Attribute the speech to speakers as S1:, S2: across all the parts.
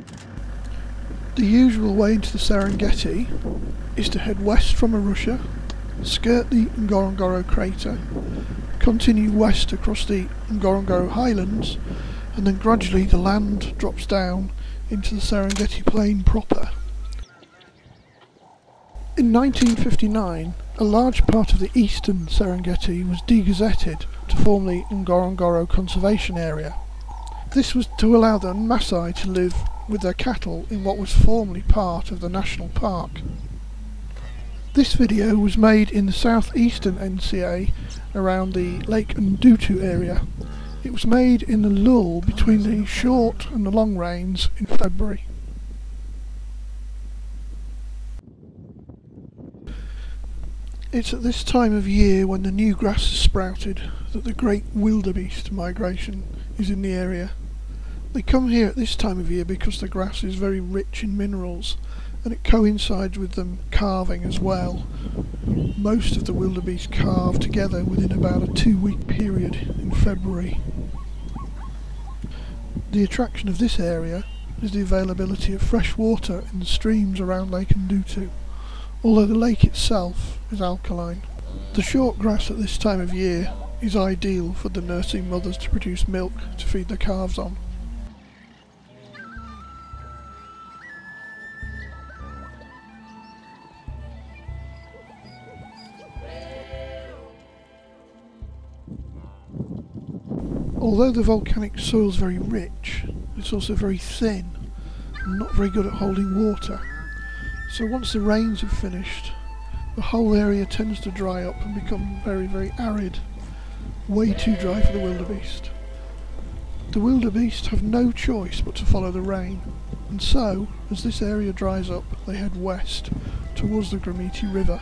S1: The usual way into the Serengeti is to head west from Arusha, skirt the Ngorongoro crater, continue west across the Ngorongoro highlands, and then gradually the land drops down into the Serengeti plain proper. In 1959, a large part of the eastern Serengeti was degazetted to form the Ngorongoro Conservation Area. This was to allow the Maasai to live with their cattle in what was formerly part of the national park. This video was made in the southeastern NCA around the Lake Ndutu area. It was made in the lull between the short and the long rains in February. It's at this time of year, when the new grass has sprouted, that the great wildebeeste migration is in the area. They come here at this time of year because the grass is very rich in minerals, and it coincides with them calving as well. Most of the wildebeest calve together within about a 2-week period in February. The attraction of this area is the availability of fresh water in the streams around Lake Ndutu, although the lake itself is alkaline. The short grass at this time of year is ideal for the nursing mothers to produce milk to feed the calves on. Although the volcanic soil is very rich, it's also very thin and not very good at holding water. So once the rains have finished, the whole area tends to dry up and become very, very arid. Way too dry for the wildebeest. The wildebeest have no choice but to follow the rain, and so, as this area dries up, they head west towards the Gramiti River.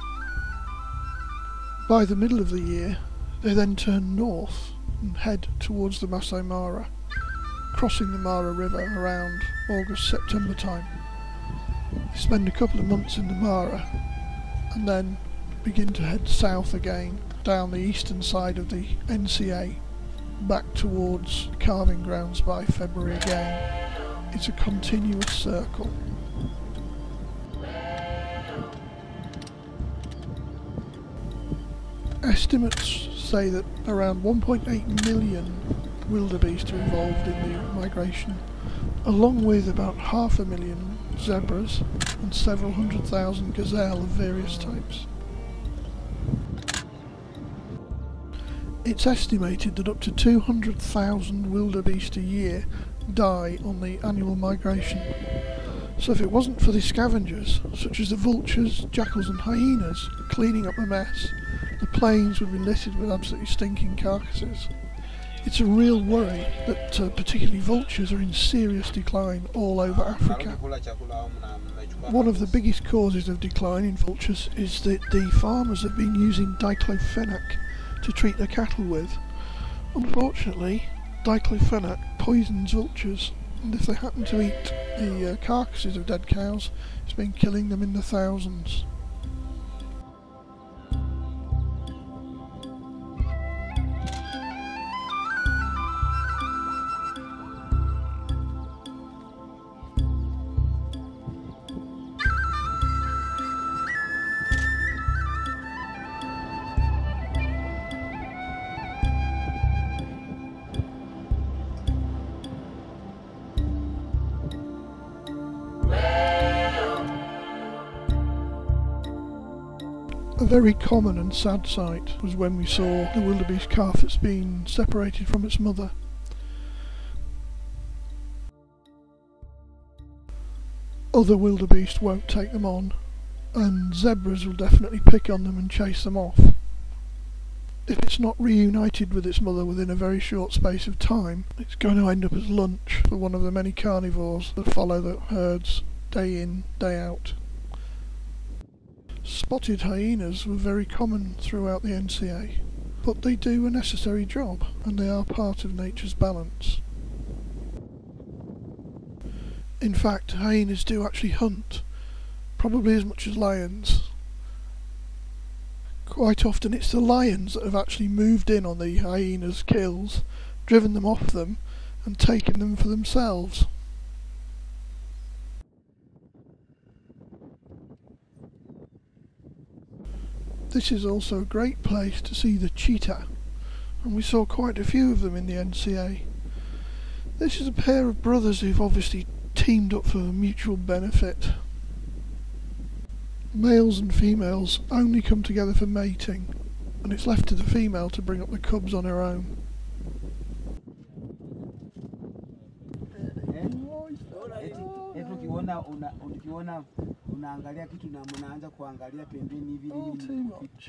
S1: By the middle of the year, they then turn north and head towards the Masai Mara, crossing the Mara River around August-September time. They spend a couple of months in the Mara and then begin to head south again down the eastern side of the NCA, back towards calving grounds by February again. It's a continuous circle. Estimates say that around 1.8 million wildebeest are involved in the migration, along with about 500,000 zebras and several 100,000 gazelle of various types. It's estimated that up to 200,000 wildebeest a year die on the annual migration. So if it wasn't for the scavengers, such as the vultures, jackals and hyenas, cleaning up the mess, the plains would be littered with absolutely stinking carcasses. It's a real worry that particularly vultures are in serious decline all over Africa. One of the biggest causes of decline in vultures is that the farmers have been using diclofenac to treat their cattle with. Unfortunately, diclofenac poisons vultures, and if they happen to eat the carcasses of dead cows, it's been killing them in the thousands. A very common and sad sight was when we saw the wildebeest calf that's been separated from its mother. Other wildebeest won't take them on, and zebras will definitely pick on them and chase them off. If it's not reunited with its mother within a very short space of time, it's going to end up as lunch for one of the many carnivores that follow the herds day in, day out. Spotted hyenas were very common throughout the NCA, but they do a necessary job, and they are part of nature's balance. In fact, hyenas do actually hunt, probably as much as lions. Quite often it's the lions that have actually moved in on the hyenas' kills, driven them off them, and taken them for themselves. This is also a great place to see the cheetah, and we saw quite a few of them in the NCA. This is a pair of brothers who've obviously teamed up for mutual benefit. Males and females only come together for mating, and it's left to the female to bring up the cubs on her own. Oh, too much.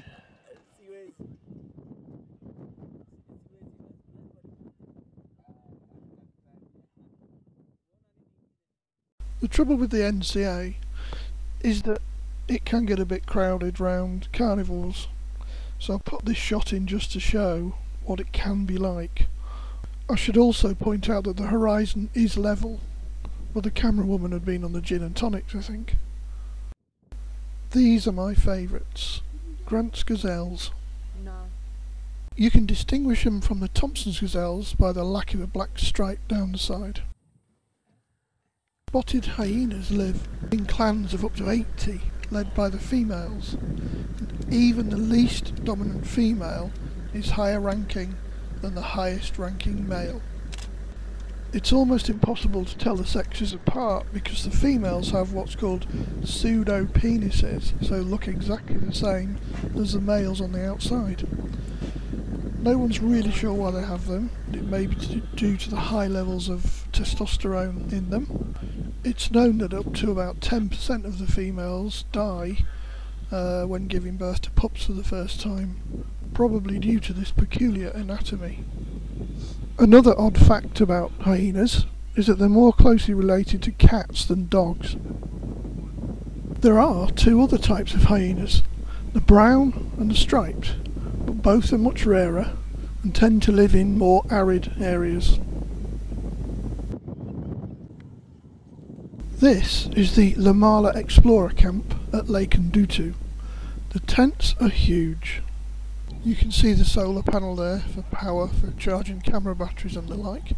S1: The trouble with the NCA is that it can get a bit crowded round carnivores, so I've put this shot in just to show what it can be like. I should also point out that the horizon is level, but the camera woman had been on the gin and tonics, I think. These are my favourites, Grant's gazelles.
S2: No.
S1: You can distinguish them from the Thompson's gazelles by the lack of a black stripe down the side. Spotted hyenas live in clans of up to 80, led by the females, and even the least dominant female is higher ranking than the highest ranking male. It's almost impossible to tell the sexes apart because the females have what's called pseudo-penises, so look exactly the same as the males on the outside. No one's really sure why they have them. It may be due to the high levels of testosterone in them. It's known that up to about 10% of the females die when giving birth to pups for the first time, probably due to this peculiar anatomy. Another odd fact about hyenas is that they're more closely related to cats than dogs. There are two other types of hyenas, the brown and the striped, but both are much rarer and tend to live in more arid areas. This is the Lamala Explorer Camp at Lake Ndutu. The tents are huge. You can see the solar panel there for power for charging camera batteries and the like.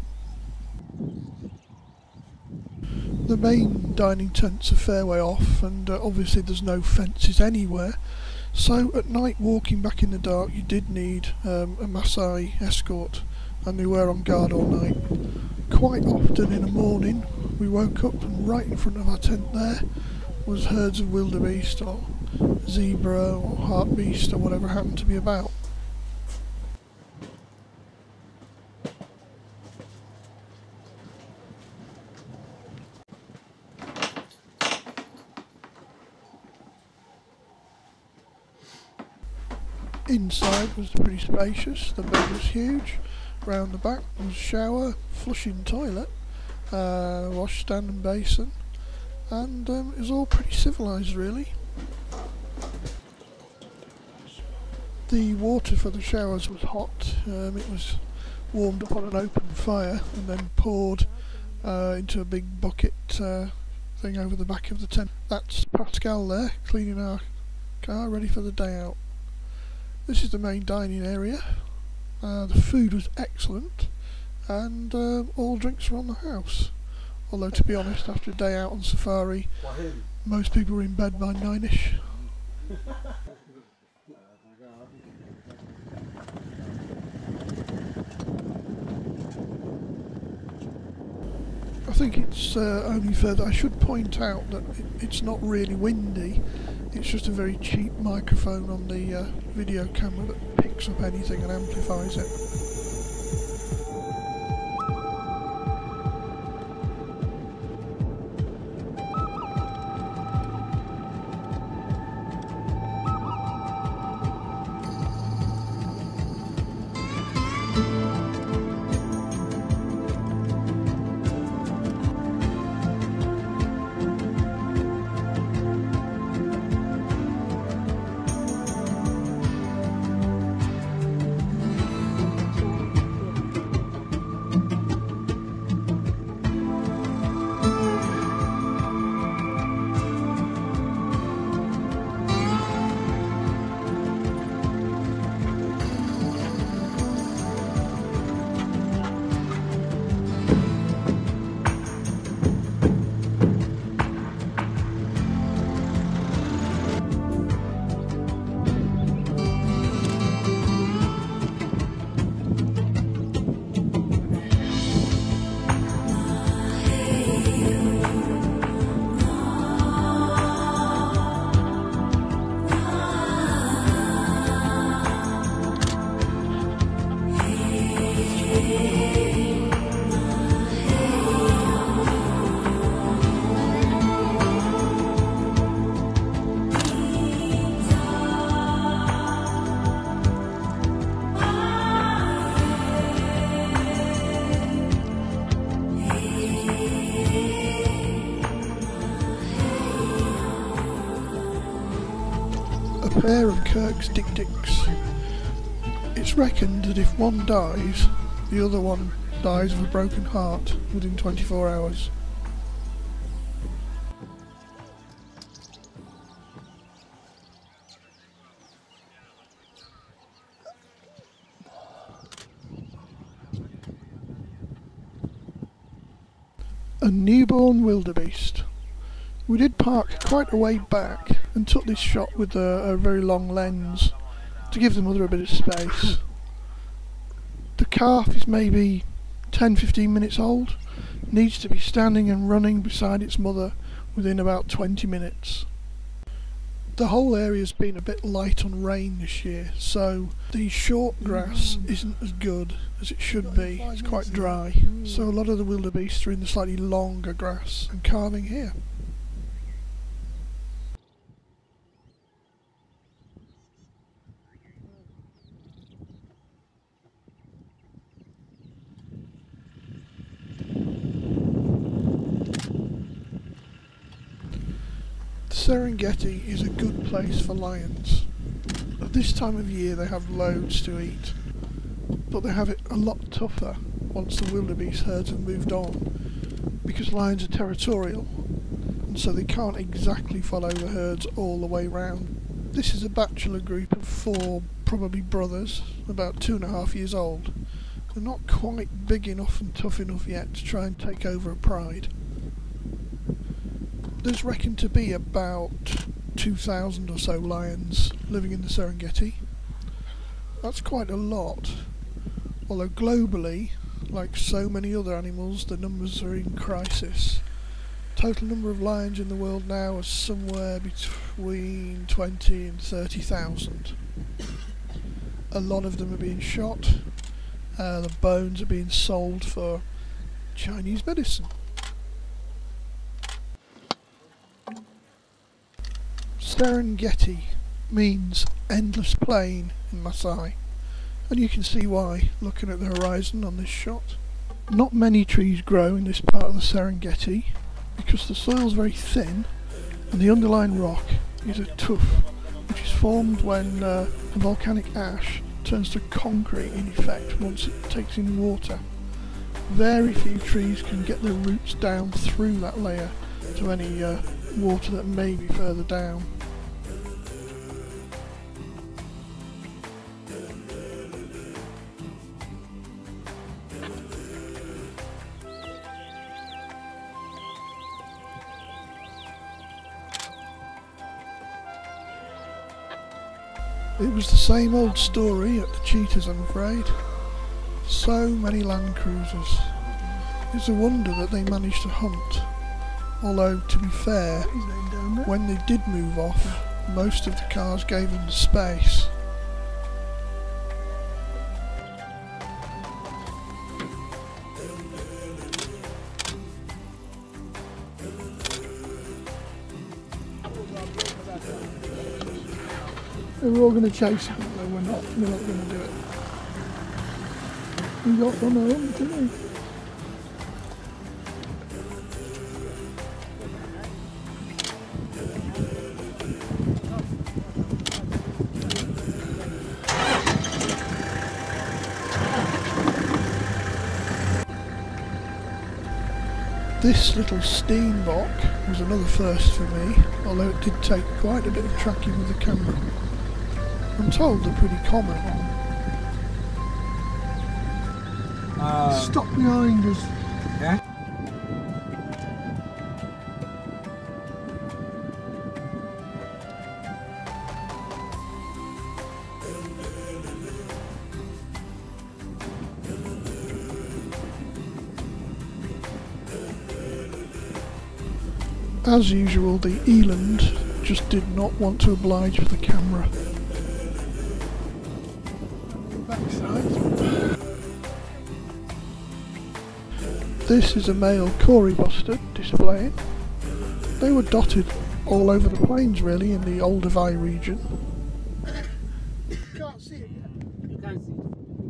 S1: The main dining tents are a fair way off, and obviously there's no fences anywhere, so at night walking back in the dark you did need a Maasai escort, and they were on guard all night. Quite often in the morning we woke up and right in front of our tent there was herds of wildebeest or zebra or hartebeeste or whatever happened to be about. Inside was pretty spacious, the bed was huge, round the back was shower, flushing toilet, washstand and basin, and it was all pretty civilised really. The water for the showers was hot, it was warmed up on an open fire and then poured into a big bucket thing over the back of the tent. That's Pascal there, cleaning our car, ready for the day out. This is the main dining area. The food was excellent, and all drinks were on the house. Although, to be honest, after a day out on safari, most people were in bed by 9ish. I think it's only fair that I should point out that it's not really windy. It's just a very cheap microphone on the video camera that picks up anything and amplifies it. A pair of Kirk's dik-diks. It's reckoned that if one dies, the other one dies of a broken heart within 24 hours. A newborn wildebeest. We did park quite a way back and took this shot with a very long lens to give the mother a bit of space. The calf is maybe 10-15 minutes old, needs to be standing and running beside its mother within about 20 minutes. The whole area's been a bit light on rain this year, so the short grass isn't as good as it should be. It's quite dry, so a lot of the wildebeest are in the slightly longer grass and calving here. The Serengeti is a good place for lions. At this time of year they have loads to eat, but they have it a lot tougher once the wildebeest herds have moved on, because lions are territorial, and so they can't exactly follow the herds all the way round. This is a bachelor group of 4, probably brothers, about 2.5 years old. They're not quite big enough and tough enough yet to try and take over a pride. There's reckoned to be about 2,000 or so lions living in the Serengeti. That's quite a lot, although globally, like so many other animals, the numbers are in crisis. Total number of lions in the world now is somewhere between 20 and 30,000. A lot of them are being shot, the bones are being sold for Chinese medicine. Serengeti means endless plain in Maasai, and you can see why looking at the horizon on this shot. Not many trees grow in this part of the Serengeti because the soil's very thin and the underlying rock is a tuff, which is formed when the volcanic ash turns to concrete in effect once it takes in water. Very few trees can get their roots down through that layer to any water that may be further down. It was the same old story at the cheetahs, I'm afraid. So many land cruisers. It's a wonder that they managed to hunt. Although, to be fair, when they did move off, most of the cars gave them the space. We're all going to chase him, though we're not going to do it. We got one home, didn't we? This little steenbok was another first for me, although it did take quite a bit of tracking with the camera. I'm told they're pretty common. Stop behind us.
S2: Yeah?
S1: As usual, the eland just did not want to oblige with the camera. This is a male Cory bustard displaying. They were dotted all over the plains really in the Wildebeeste region.
S2: You can't see it yet. You can't see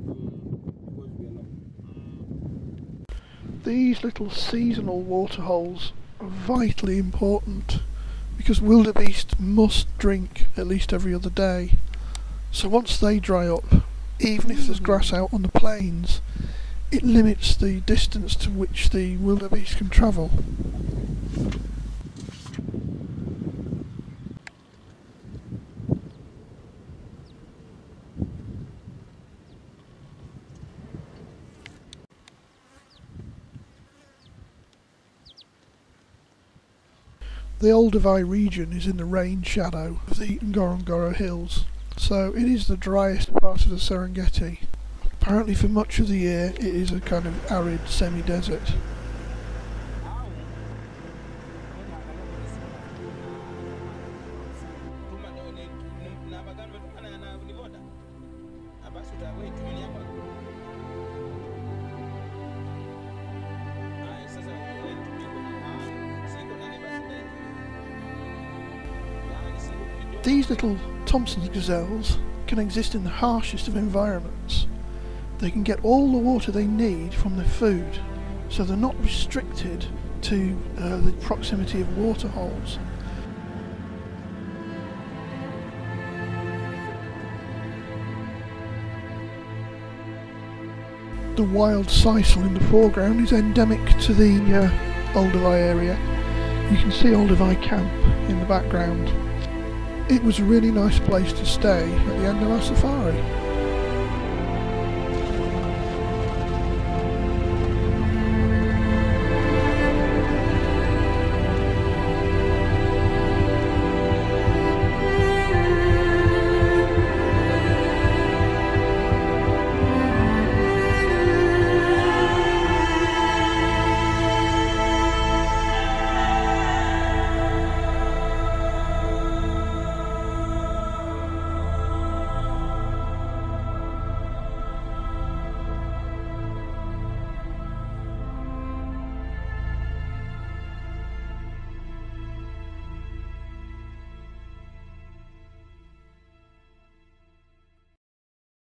S2: it.
S1: These little seasonal waterholes are vitally important because wildebeest must drink at least every other day. So once they dry up, even if there's grass out on the plains, it limits the distance to which the wildebeest can travel. The Wildebeeste region is in the rain shadow of the Ngorongoro hills, so it is the driest part of the Serengeti. Apparently for much of the year it is a kind of arid semi-desert. These little Thompson's gazelles can exist in the harshest of environments. They can get all the water they need from their food, so they're not restricted to the proximity of waterholes. The wild sisal in the foreground is endemic to the Wildebeeste area. You can see Wildebeeste Camp in the background. It was a really nice place to stay at the end of our safari.